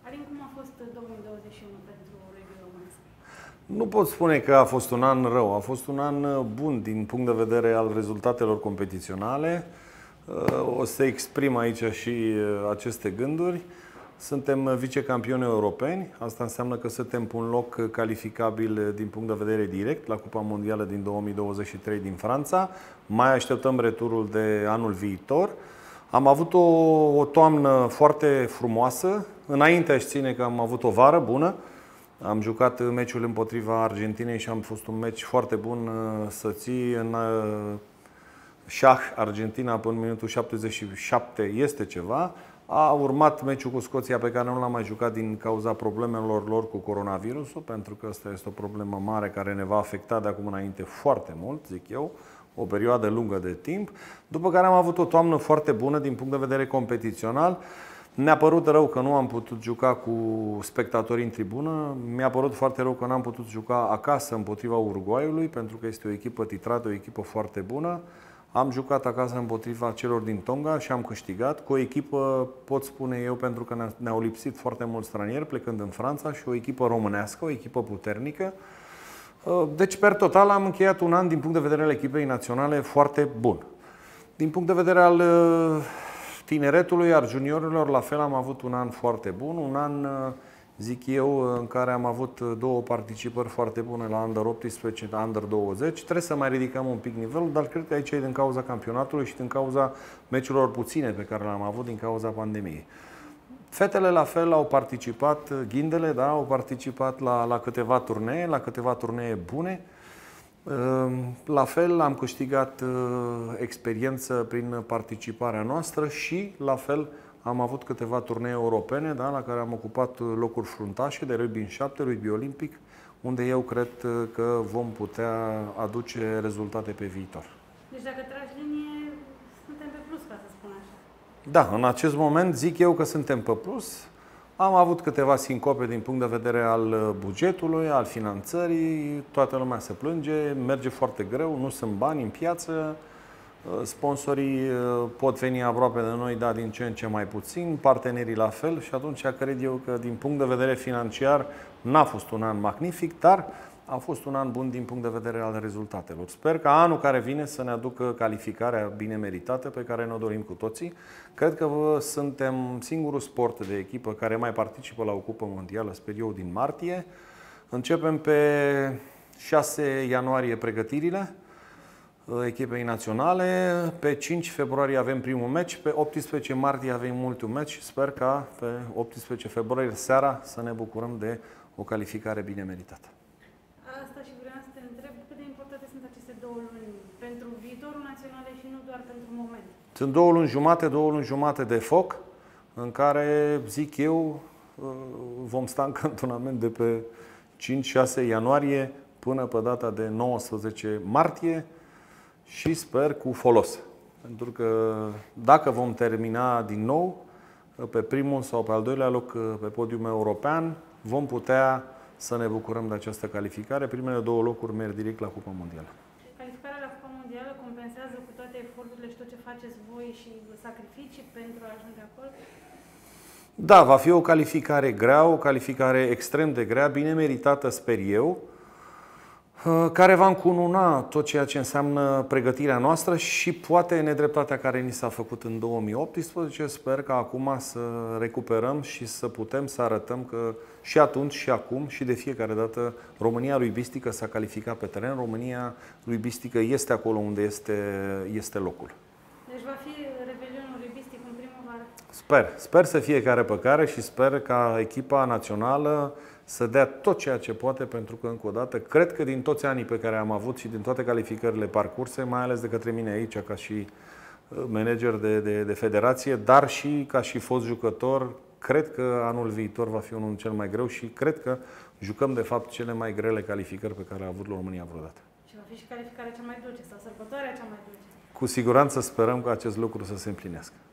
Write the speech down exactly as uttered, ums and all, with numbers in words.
Alin, cum a fost două mii douăzeci și unu pentru rugby românesc? Nu pot spune că a fost un an rău, a fost un an bun din punct de vedere al rezultatelor competiționale. O să exprim aici și aceste gânduri. Suntem vicecampioni europeni, asta înseamnă că suntem pe un loc calificabil din punct de vedere direct la Cupa Mondială din două mii douăzeci și trei din Franța. Mai așteptăm returul de anul viitor. Am avut o, o toamnă foarte frumoasă. Înainte aș ține că am avut o vară bună. Am jucat meciul împotriva Argentinei și am fost un meci foarte bun să ții în șah Argentina până în minutul șaptezeci și șapte este ceva. A urmat meciul cu Scoția pe care nu l-am mai jucat din cauza problemelor lor cu coronavirusul, pentru că asta este o problemă mare care ne va afecta de acum înainte foarte mult, zic eu, o perioadă lungă de timp. După care am avut o toamnă foarte bună din punct de vedere competițional. Mi-a părut rău că nu am putut juca cu spectatori în tribună. Mi-a părut foarte rău că n-am putut juca acasă împotriva Uruguayului, pentru că este o echipă titrată, o echipă foarte bună. Am jucat acasă împotriva celor din Tonga și am câștigat cu o echipă, pot spune eu, pentru că ne-au lipsit foarte mulți stranieri plecând în Franța, și o echipă românească, o echipă puternică. Deci, per total, am încheiat un an din punct de vedere al echipei naționale foarte bun. Din punct de vedere al tineretului, al juniorilor, la fel am avut un an foarte bun, un an, zic eu, în care am avut două participări foarte bune la Under optsprezece, la Under douăzeci. Trebuie să mai ridicăm un pic nivelul, dar cred că aici e din cauza campionatului și din cauza meciurilor puține pe care le-am avut din cauza pandemiei. Fetele la fel au participat, ghindele, da, au participat la, la câteva turnee, la câteva turnee bune. La fel am câștigat experiență prin participarea noastră și la fel am avut câteva turnee europene, da, la care am ocupat locuri fruntașe de rugby în șapte, rugby olimpic, unde eu cred că vom putea aduce rezultate pe viitor. Deci dacă tragi linie, suntem pe plus, ca să spun așa. Da, în acest moment zic eu că suntem pe plus. Am avut câteva sincope din punct de vedere al bugetului, al finanțării, toată lumea se plânge, merge foarte greu, nu sunt bani în piață, sponsorii pot veni aproape de noi, dar din ce în ce mai puțin, partenerii la fel, și atunci cred eu că din punct de vedere financiar n-a fost un an magnific, dar a fost un an bun din punct de vedere al rezultatelor. Sper că anul care vine să ne aducă calificarea bine meritată pe care ne-o dorim cu toții. Cred că suntem singurul sport de echipă care mai participă la o cupă mondială, sper eu, din martie. Începem pe șase ianuarie pregătirile echipei naționale. Pe cinci februarie avem primul meci, pe optsprezece martie avem ultimul meci și sper ca pe optsprezece februarie seara să ne bucurăm de o calificare bine meritată. Asta și vreau să te întreb, cât de importante sunt aceste două luni pentru viitorul național și nu doar pentru moment? Sunt două luni jumate, două luni jumate de foc, în care, zic eu, vom sta în cantonament de pe cinci șase ianuarie până pe data de nouăsprezece martie și sper cu folos. Pentru că dacă vom termina din nou pe primul sau pe al doilea loc pe podiumul european, vom putea să ne bucurăm de această calificare. Primele două locuri merg direct la Cupa Mondială. Calificarea la Cupa Mondială compensează cu toate eforturile și tot ce faceți voi și sacrificii pentru a ajunge acolo? Da, va fi o calificare grea, o calificare extrem de grea, bine meritată, sper eu, care va încununa tot ceea ce înseamnă pregătirea noastră și poate nedreptatea care ni s-a făcut în două mii optsprezece. Sper că acum să recuperăm și să putem să arătăm că și atunci și acum și de fiecare dată România rugbistică s-a calificat pe teren. România rugbistică este acolo unde este, este locul. Deci va fi revelionul rugbistic în primăvară? Sper. Sper să fie care pe care și sper ca echipa națională să dea tot ceea ce poate, pentru că, încă o dată, cred că din toți anii pe care am avut și din toate calificările parcurse, mai ales de către mine aici, ca și manager de, de, de federație, dar și ca și fost jucător, cred că anul viitor va fi unul cel mai greu și cred că jucăm, de fapt, cele mai grele calificări pe care le-a avut România vreodată. Și va fi și calificarea cea mai dulce sau sărbătoarea cea mai dulce? Cu siguranță sperăm că acest lucru să se împlinească.